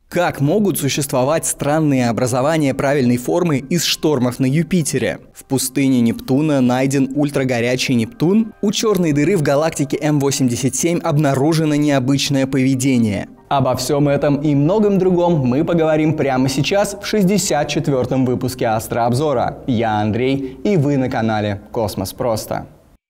Как могут существовать странные образования правильной формы из штормов на Юпитере? В пустыне Нептуна найден ультрагорячий Нептун? У черной дыры в галактике М87 обнаружено необычное поведение. Обо всем этом и многом другом мы поговорим прямо сейчас в 64-м выпуске Астрообзора. Я Андрей, и вы на канале Космос Просто.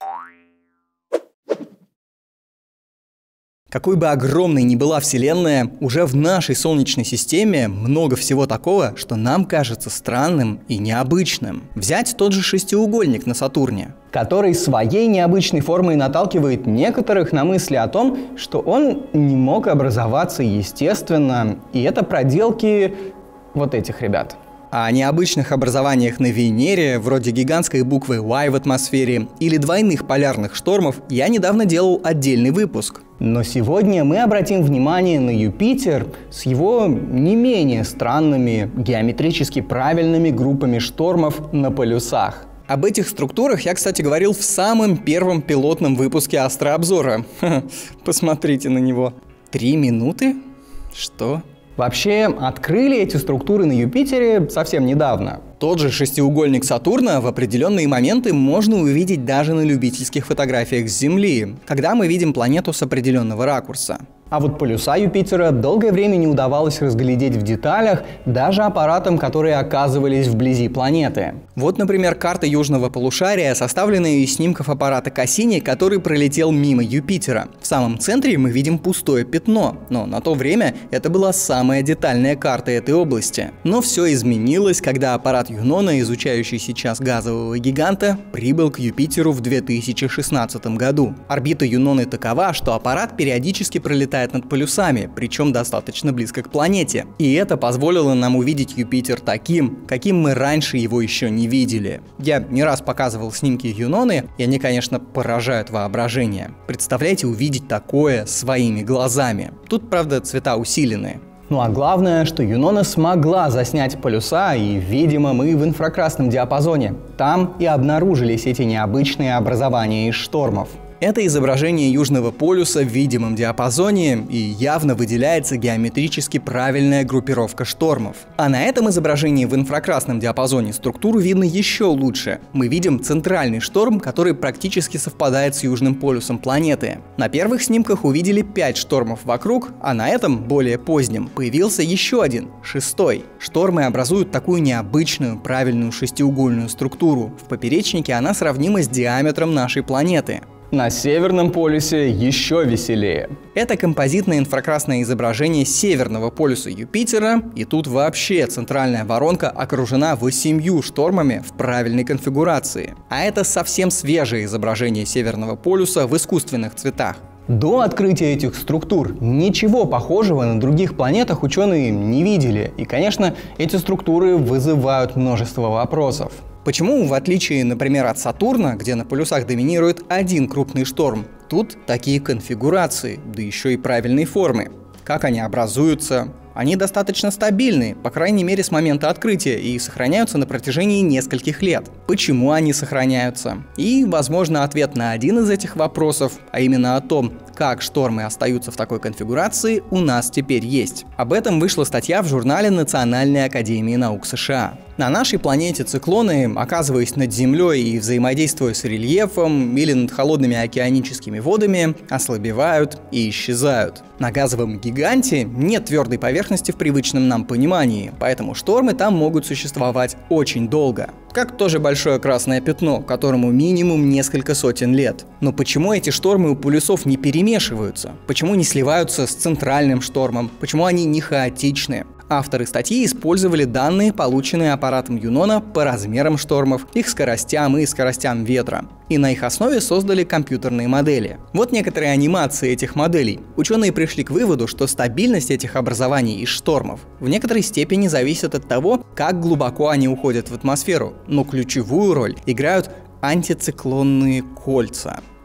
Какой бы огромной ни была Вселенная, уже в нашей Солнечной системе много всего такого, что нам кажется странным и необычным. Взять тот же шестиугольник на Сатурне, который своей необычной формой наталкивает некоторых на мысли о том, что он не мог образоваться естественно, и это проделки вот этих ребят. О необычных образованиях на Венере, вроде гигантской буквы Y в атмосфере или двойных полярных штормов, я недавно делал отдельный выпуск. Но сегодня мы обратим внимание на Юпитер с его не менее странными, геометрически правильными группами штормов на полюсах. Об этих структурах я, кстати, говорил в самом первом пилотном выпуске Астрообзора. Посмотрите на него. 3 минуты? Что? Вообще, открыли эти структуры на Юпитере совсем недавно. Тот же шестиугольник Сатурна в определенные моменты можно увидеть даже на любительских фотографиях с Земли, когда мы видим планету с определенного ракурса. А вот полюса Юпитера долгое время не удавалось разглядеть в деталях даже аппаратам, которые оказывались вблизи планеты. Вот, например, карта южного полушария, составленная из снимков аппарата Кассини, который пролетел мимо Юпитера. В самом центре мы видим пустое пятно, но на то время это была самая детальная карта этой области. Но все изменилось, когда аппарат Юнона, изучающий сейчас газового гиганта, прибыл к Юпитеру в 2016 году. Орбита Юноны такова, что аппарат периодически пролетает над полюсами, причем достаточно близко к планете. И это позволило нам увидеть Юпитер таким, каким мы раньше его еще не видели. Я не раз показывал снимки Юноны, и они, конечно, поражают воображение. Представляете, увидеть такое своими глазами. Тут, правда, цвета усилены. Ну а главное, что Юнона смогла заснять полюса, и, видимо, мы в инфракрасном диапазоне. Там и обнаружились эти необычные образования из штормов. Это изображение Южного полюса в видимом диапазоне, и явно выделяется геометрически правильная группировка штормов. А на этом изображении в инфракрасном диапазоне структуру видно еще лучше. Мы видим центральный шторм, который практически совпадает с Южным полюсом планеты. На первых снимках увидели 5 штормов вокруг, а на этом, более позднем, появился еще один, 6-й. Штормы образуют такую необычную, правильную шестиугольную структуру. В поперечнике она сравнима с диаметром нашей планеты. На Северном полюсе еще веселее. Это композитное инфракрасное изображение Северного полюса Юпитера, и тут вообще центральная воронка окружена 8 штормами в правильной конфигурации. А это совсем свежее изображение Северного полюса в искусственных цветах. До открытия этих структур ничего похожего на других планетах ученые не видели, и, конечно, эти структуры вызывают множество вопросов. Почему, в отличие, например, от Сатурна, где на полюсах доминирует один крупный шторм, тут такие конфигурации, да еще и правильной формы? Как они образуются? Они достаточно стабильны, по крайней мере с момента открытия, и сохраняются на протяжении нескольких лет. Почему они сохраняются? И, возможно, ответ на один из этих вопросов, а именно о том, как штормы остаются в такой конфигурации, у нас теперь есть. Об этом вышла статья в журнале Национальной академии наук США. На нашей планете циклоны, оказываясь над Землей и взаимодействуя с рельефом или над холодными океаническими водами, ослабевают и исчезают. На газовом гиганте нет твердой поверхности в привычном нам понимании, поэтому штормы там могут существовать очень долго. Как тоже большое красное пятно, которому минимум несколько сотен лет. Но почему эти штормы у полюсов не перемешиваются? Почему не сливаются с центральным штормом? Почему они не хаотичны? Авторы статьи использовали данные, полученные аппаратом Юнона по размерам штормов, их скоростям и скоростям ветра. И на их основе создали компьютерные модели. Вот некоторые анимации этих моделей. Ученые пришли к выводу, что стабильность этих образований из штормов в некоторой степени зависит от того, как глубоко они уходят в атмосферу. Но ключевую роль играют антициклонные кольца.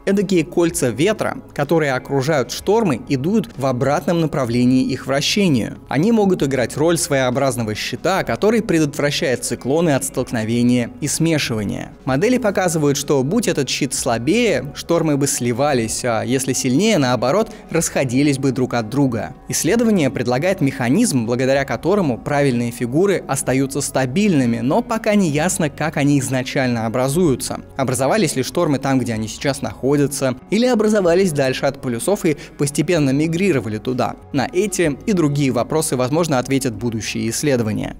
Эдакие кольца ветра, которые окружают штормы и дуют в обратном направлении их вращению. Они могут играть роль своеобразного щита, который предотвращает циклоны от столкновения и смешивания. Модели показывают, что будь этот щит слабее, штормы бы сливались, а если сильнее, наоборот, расходились бы друг от друга. Исследование предлагает механизм, благодаря которому правильные фигуры остаются стабильными, но пока не ясно, как они изначально образуются. Образовались ли штормы там, где они сейчас находятся, или образовались дальше от полюсов и постепенно мигрировали туда? На эти и другие вопросы, возможно, ответят будущие исследования.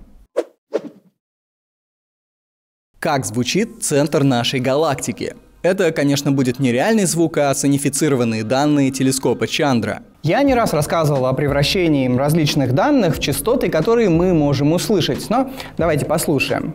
Как звучит центр нашей галактики? Это, конечно, будет не реальный звук, а сонифицированные данные телескопа Чандра. Я не раз рассказывал о превращении различных данных в частоты, которые мы можем услышать, но давайте послушаем.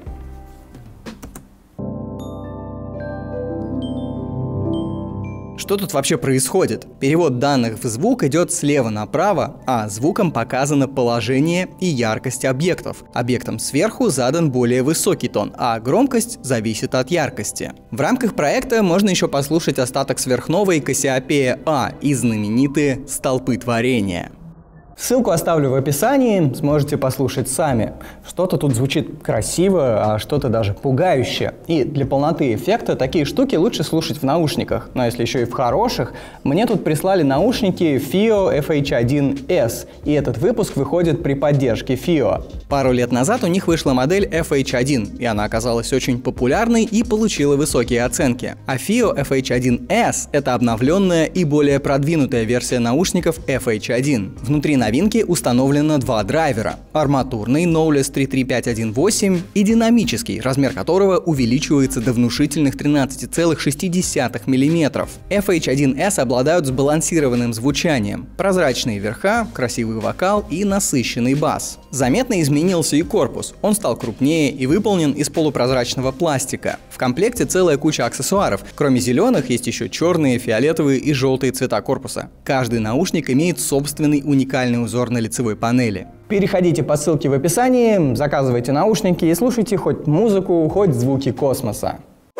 Что тут вообще происходит? Перевод данных в звук идет слева направо, а звуком показано положение и яркость объектов. Объектам сверху задан более высокий тон, а громкость зависит от яркости. В рамках проекта можно еще послушать остаток сверхновой Кассиопея А и знаменитые «Столпы творения». Ссылку оставлю в описании, сможете послушать сами. Что-то тут звучит красиво, а что-то даже пугающе. И для полноты эффекта такие штуки лучше слушать в наушниках. Но если еще и в хороших, мне тут прислали наушники FiiO FH1S, и этот выпуск выходит при поддержке FiiO. Пару лет назад у них вышла модель FH1, и она оказалась очень популярной и получила высокие оценки. А FiiO FH1S — это обновленная и более продвинутая версия наушников FH1. Внутри новинки установлено два драйвера – арматурный Knowles 33518 и динамический, размер которого увеличивается до внушительных 13,6 мм. FH1S обладают сбалансированным звучанием, прозрачные верха, красивый вокал и насыщенный бас. Заметно изменился и корпус, он стал крупнее и выполнен из полупрозрачного пластика. В комплекте целая куча аксессуаров, кроме зеленых есть еще черные, фиолетовые и желтые цвета корпуса. Каждый наушник имеет собственный уникальный узор на лицевой панели. Переходите по ссылке в описании, заказывайте наушники и слушайте хоть музыку, хоть звуки космоса.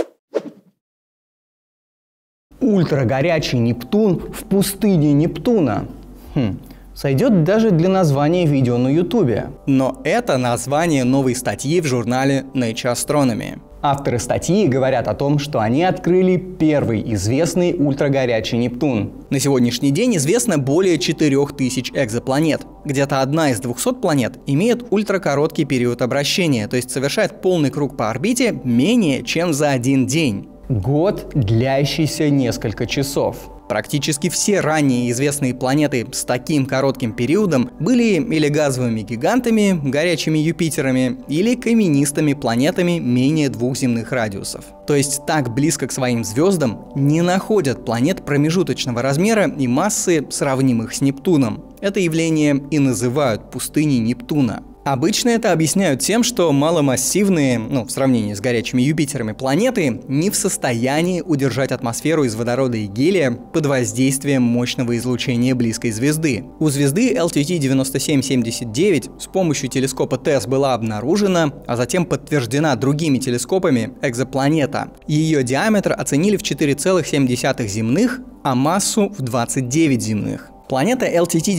Ультрагорячий Нептун в пустыне Нептуна. Сойдет даже для названия видео на Ютубе. Но это название новой статьи в журнале Nature Astronomy. Авторы статьи говорят о том, что они открыли первый известный ультрагорячий Нептун. На сегодняшний день известно более 4000 экзопланет. Где-то одна из 200 планет имеет ультракороткий период обращения, то есть совершает полный круг по орбите менее чем за один день. Год, длящийся несколько часов. Практически все ранее известные планеты с таким коротким периодом были или газовыми гигантами, горячими Юпитерами, или каменистыми планетами менее 2 земных радиусов. То есть так близко к своим звездам не находят планет промежуточного размера и массы, сравнимых с Нептуном. Это явление и называют пустыней Нептуна. Обычно это объясняют тем, что маломассивные, в сравнении с горячими Юпитерами, планеты не в состоянии удержать атмосферу из водорода и гелия под воздействием мощного излучения близкой звезды. У звезды LTT 9779 с помощью телескопа TESS была обнаружена, а затем подтверждена другими телескопами экзопланета. Ее диаметр оценили в 4,7 земных, а массу в 29 земных. Планета LTT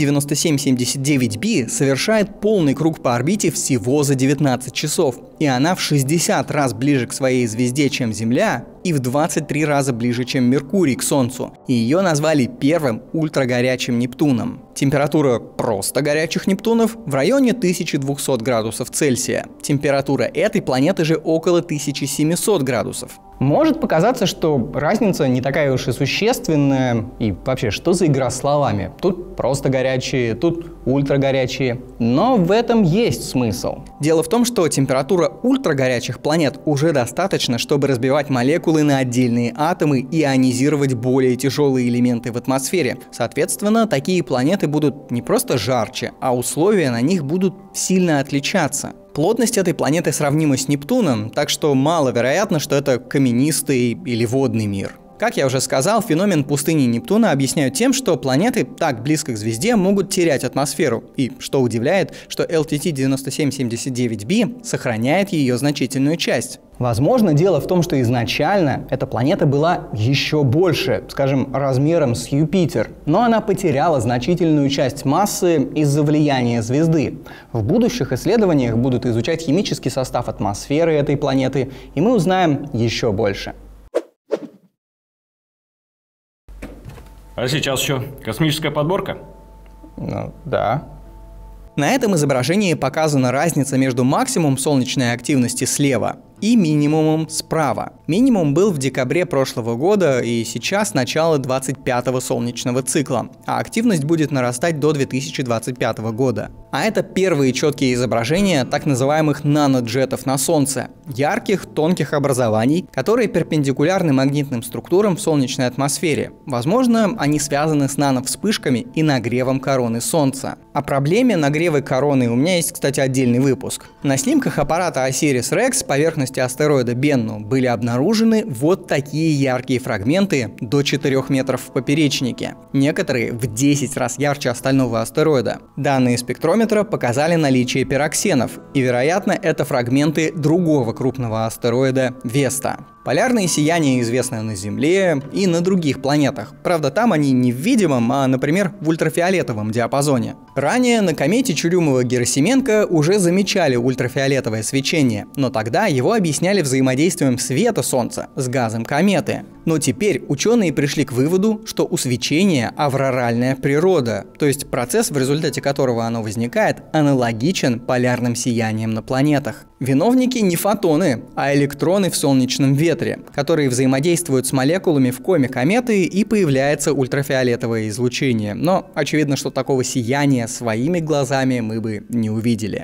9779b совершает полный круг по орбите всего за 19 часов, и она в 60 раз ближе к своей звезде, чем Земля, и в 23 раза ближе, чем Меркурий к Солнцу. И ее назвали первым ультрагорячим Нептуном. Температура просто горячих Нептунов в районе 1200 градусов Цельсия. Температура этой планеты же около 1700 градусов. Может показаться, что разница не такая уж и существенная, и вообще, что за игра словами? Тут просто горячие, тут ультрагорячие. Но в этом есть смысл. Дело в том, что температура ультрагорячих планет уже достаточно, чтобы разбивать молекулы на отдельные атомы и ионизировать более тяжелые элементы в атмосфере. Соответственно, такие планеты будут не просто жарче, а условия на них будут сильно отличаться. Плотность этой планеты сравнима с Нептуном, так что маловероятно, что это каменистый или водный мир. Как я уже сказал, феномен пустыни Нептуна объясняют тем, что планеты так близко к звезде могут терять атмосферу. И, что удивляет, что LTT 9779b сохраняет ее значительную часть. Возможно, дело в том, что изначально эта планета была еще больше, скажем, размером с Юпитер, но она потеряла значительную часть массы из-за влияния звезды. В будущих исследованиях будут изучать химический состав атмосферы этой планеты, и мы узнаем еще больше. А сейчас что, космическая подборка? Ну, да. На этом изображении показана разница между максимумом солнечной активности слева и минимумом справа. Минимум был в декабре прошлого года и сейчас начало 25-го солнечного цикла, а активность будет нарастать до 2025 года. А это первые четкие изображения так называемых наноджетов на Солнце, ярких, тонких образований, которые перпендикулярны магнитным структурам в солнечной атмосфере. Возможно, они связаны с нановспышками и нагревом короны Солнца. О проблеме нагрева короны у меня есть, кстати, отдельный выпуск. На снимках аппарата OSIRIS-REx поверхности астероида Бенну были обнаружены вот такие яркие фрагменты до 4 метров в поперечнике. Некоторые в 10 раз ярче остального астероида. Данные спектрометра показали наличие пироксенов, и, вероятно, это фрагменты другого крупного астероида Веста. Полярные сияния известны на Земле и на других планетах. Правда, там они не в видимом, а, например, в ультрафиолетовом диапазоне. Ранее на комете Чурюмова-Герасименко уже замечали ультрафиолетовое свечение, но тогда его объясняли взаимодействием света Солнца с газом кометы. Но теперь ученые пришли к выводу, что у свечения авроральная природа, то есть процесс, в результате которого оно возникает, аналогичен полярным сияниям на планетах. Виновники не фотоны, а электроны в солнечном ветре, которые взаимодействуют с молекулами в коме кометы, и появляется ультрафиолетовое излучение. Но очевидно, что такого сияния своими глазами мы бы не увидели.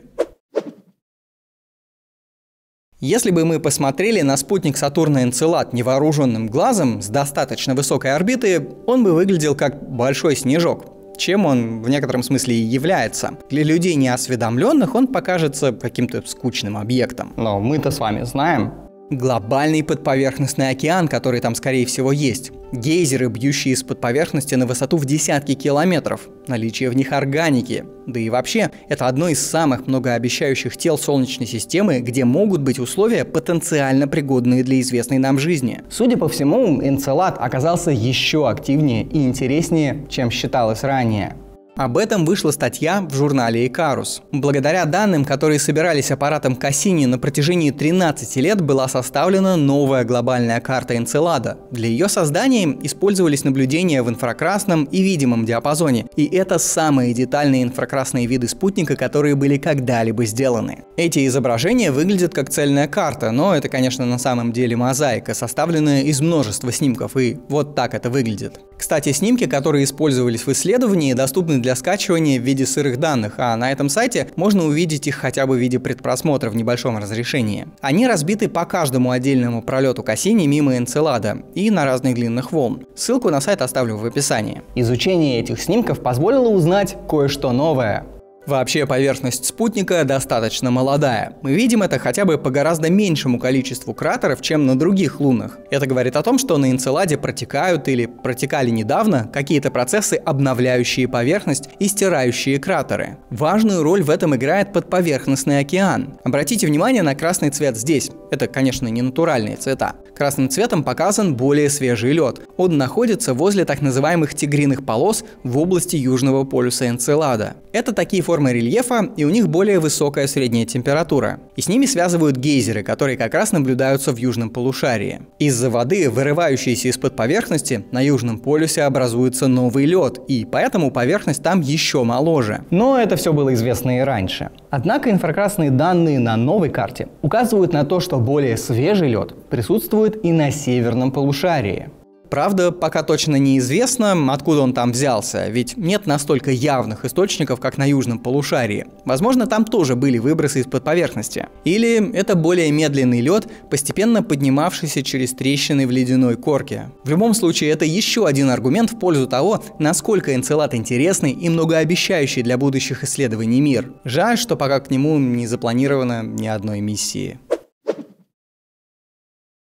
Если бы мы посмотрели на спутник Сатурна Энцелад невооруженным глазом с достаточно высокой орбиты, он бы выглядел как большой снежок, чем он в некотором смысле и является. Для людей неосведомленных он покажется каким-то скучным объектом. Но мы-то с вами знаем. Глобальный подповерхностный океан, который там, скорее всего, есть. Гейзеры, бьющие из-под поверхности на высоту в десятки километров. Наличие в них органики. Да и вообще, это одно из самых многообещающих тел Солнечной системы, где могут быть условия, потенциально пригодные для известной нам жизни. Судя по всему, Энцелад оказался еще активнее и интереснее, чем считалось ранее. Об этом вышла статья в журнале Икарус. Благодаря данным, которые собирались аппаратом Кассини на протяжении 13 лет, была составлена новая глобальная карта Энцелада. Для ее создания использовались наблюдения в инфракрасном и видимом диапазоне, и это самые детальные инфракрасные виды спутника, которые были когда-либо сделаны. Эти изображения выглядят как цельная карта, но это, конечно, на самом деле мозаика, составленная из множества снимков, и вот так это выглядит. Кстати, снимки, которые использовались в исследовании, доступны для скачивания в виде сырых данных, а на этом сайте можно увидеть их хотя бы в виде предпросмотра в небольшом разрешении. Они разбиты по каждому отдельному пролету Кассини мимо Энцелада и на разных длинных волн. Ссылку на сайт оставлю в описании. Изучение этих снимков позволило узнать кое-что новое. Вообще поверхность спутника достаточно молодая. Мы видим это хотя бы по гораздо меньшему количеству кратеров, чем на других лунах. Это говорит о том, что на Энцеладе протекают или протекали недавно какие-то процессы, обновляющие поверхность и стирающие кратеры. Важную роль в этом играет подповерхностный океан. Обратите внимание на красный цвет здесь. Это, конечно, не натуральные цвета. Красным цветом показан более свежий лед. Он находится возле так называемых тигриных полос в области южного полюса Энцелада. Это такие формы рельефа, и у них более высокая средняя температура. И с ними связывают гейзеры, которые как раз наблюдаются в южном полушарии. Из-за воды, вырывающейся из-под поверхности, на южном полюсе образуется новый лед, и поэтому поверхность там еще моложе. Но это все было известно и раньше. Однако инфракрасные данные на новой карте указывают на то, что более свежий лед присутствует и на северном полушарии. Правда, пока точно неизвестно, откуда он там взялся, ведь нет настолько явных источников, как на южном полушарии. Возможно, там тоже были выбросы из-под поверхности. Или это более медленный лед, постепенно поднимавшийся через трещины в ледяной корке. В любом случае, это еще один аргумент в пользу того, насколько Энцелад интересный и многообещающий для будущих исследований мир. Жаль, что пока к нему не запланировано ни одной миссии.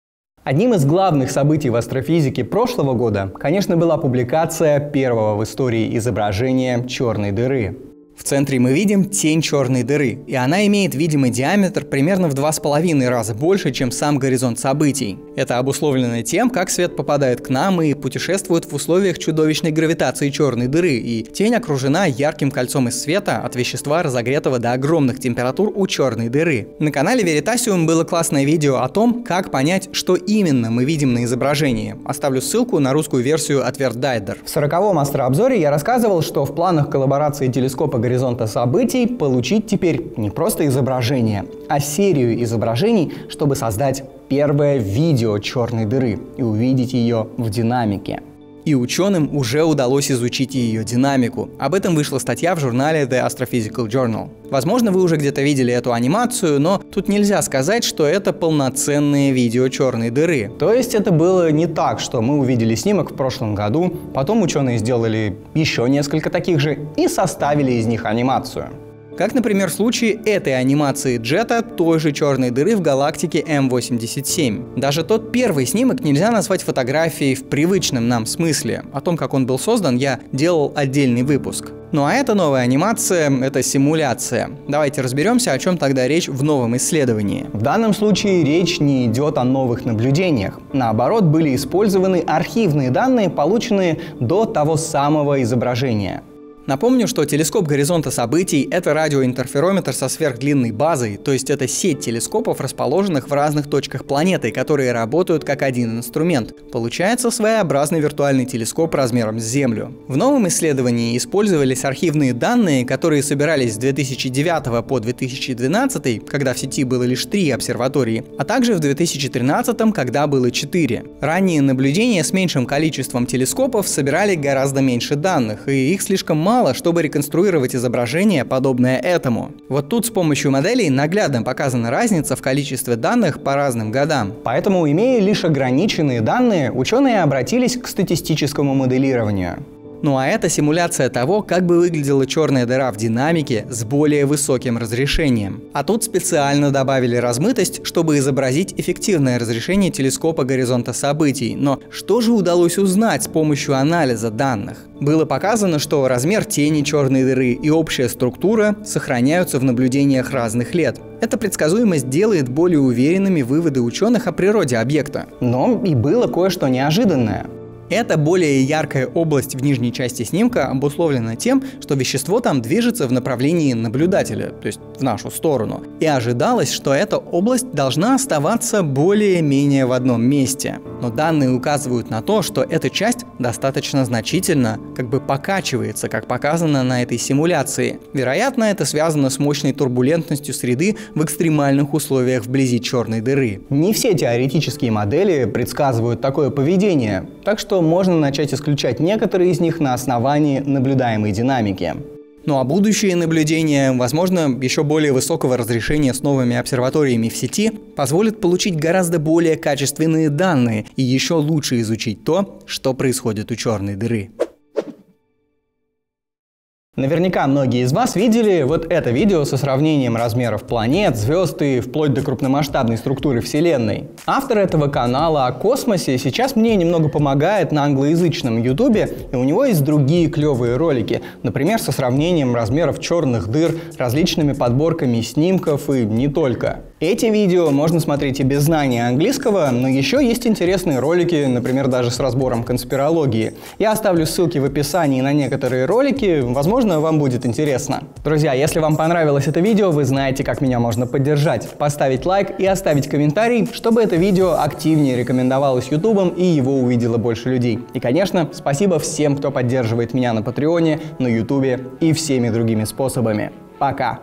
Одним из главных событий в астрофизике прошлого года, конечно, была публикация первого в истории изображения черной дыры. В центре мы видим тень черной дыры, и она имеет видимый диаметр примерно в 2,5 раза больше, чем сам горизонт событий. Это обусловлено тем, как свет попадает к нам и путешествует в условиях чудовищной гравитации черной дыры, и тень окружена ярким кольцом из света от вещества, разогретого до огромных температур у черной дыры. На канале Veritasium было классное видео о том, как понять, что именно мы видим на изображении. Оставлю ссылку на русскую версию от Вердайдер. В 40-м астрообзоре я рассказывал, что в планах коллаборации телескопа горизонта событий получить теперь не просто изображение, а серию изображений, чтобы создать первое видео черной дыры и увидеть ее в динамике. И ученым уже удалось изучить ее динамику. Об этом вышла статья в журнале The Astrophysical Journal. Возможно, вы уже где-то видели эту анимацию, но тут нельзя сказать, что это полноценное видео черной дыры. То есть это было не так, что мы увидели снимок в прошлом году, потом ученые сделали еще несколько таких же и составили из них анимацию. Как, например, в случае этой анимации джета той же черной дыры в галактике М87. Даже тот первый снимок нельзя назвать фотографией в привычном нам смысле. О том, как он был создан, я делал отдельный выпуск. Ну а эта новая анимация — это симуляция. Давайте разберемся, о чем тогда речь в новом исследовании. В данном случае речь не идет о новых наблюдениях. Наоборот, были использованы архивные данные, полученные до того самого изображения. Напомню, что телескоп горизонта событий — это радиоинтерферометр со сверхдлинной базой, то есть это сеть телескопов, расположенных в разных точках планеты, которые работают как один инструмент. Получается своеобразный виртуальный телескоп размером с Землю. В новом исследовании использовались архивные данные, которые собирались с 2009 по 2012, когда в сети было лишь 3 обсерватории, а также в 2013, когда было 4. Ранние наблюдения с меньшим количеством телескопов собирали гораздо меньше данных, и их слишком мало, чтобы реконструировать изображение, подобное этому. Вот тут с помощью моделей наглядно показана разница в количестве данных по разным годам. Поэтому, имея лишь ограниченные данные, ученые обратились к статистическому моделированию. Ну а это симуляция того, как бы выглядела черная дыра в динамике с более высоким разрешением. А тут специально добавили размытость, чтобы изобразить эффективное разрешение телескопа горизонта событий. Но что же удалось узнать с помощью анализа данных? Было показано, что размер тени черной дыры и общая структура сохраняются в наблюдениях разных лет. Эта предсказуемость делает более уверенными выводы ученых о природе объекта. Но и было кое-что неожиданное. Эта более яркая область в нижней части снимка обусловлена тем, что вещество там движется в направлении наблюдателя, то есть в нашу сторону. И ожидалось, что эта область должна оставаться более-менее в одном месте. Но данные указывают на то, что эта часть достаточно значительно покачивается, как показано на этой симуляции. Вероятно, это связано с мощной турбулентностью среды в экстремальных условиях вблизи черной дыры. Не все теоретические модели предсказывают такое поведение, так что можно начать исключать некоторые из них на основании наблюдаемой динамики. Ну а будущие наблюдения, возможно, еще более высокого разрешения с новыми обсерваториями в сети, позволят получить гораздо более качественные данные и еще лучше изучить то, что происходит у черной дыры. Наверняка многие из вас видели вот это видео со сравнением размеров планет, звезд и вплоть до крупномасштабной структуры Вселенной. Автор этого канала о космосе сейчас мне немного помогает на англоязычном ютубе, и у него есть другие клевые ролики, например, со сравнением размеров черных дыр, различными подборками снимков и не только. Эти видео можно смотреть и без знания английского, но еще есть интересные ролики, например, даже с разбором конспирологии. Я оставлю ссылки в описании на некоторые ролики, возможно, вам будет интересно. Друзья, если вам понравилось это видео, вы знаете, как меня можно поддержать. Поставить лайк и оставить комментарий, чтобы это видео активнее рекомендовалось ютубом и его увидело больше людей. И, конечно, спасибо всем, кто поддерживает меня на Патреоне, на ютубе и всеми другими способами. Пока!